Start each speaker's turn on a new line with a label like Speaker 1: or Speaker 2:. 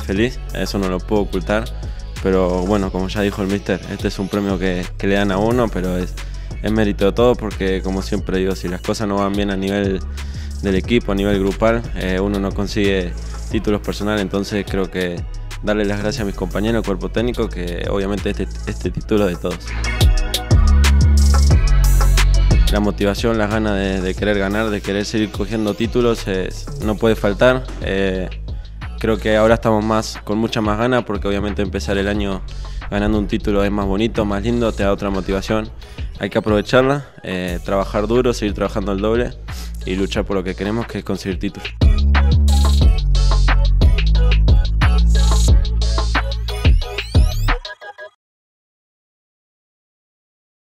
Speaker 1: feliz, eso no lo puedo ocultar, pero bueno, como ya dijo el míster, este es un premio que le dan a uno, pero es mérito de todo porque, como siempre digo, si las cosas no van bien a nivel del equipo, a nivel grupal, uno no consigue títulos personales, entonces creo que darle las gracias a mis compañeros, al cuerpo técnico, que obviamente este título es de todos. La motivación, las ganas de querer ganar, de querer seguir cogiendo títulos, no puede faltar. Creo que ahora estamos con mucha más ganas porque obviamente empezar el año ganando un título es más bonito, más lindo, te da otra motivación. Hay que aprovecharla, trabajar duro, seguir trabajando el doble y luchar por lo que queremos, que es conseguir títulos.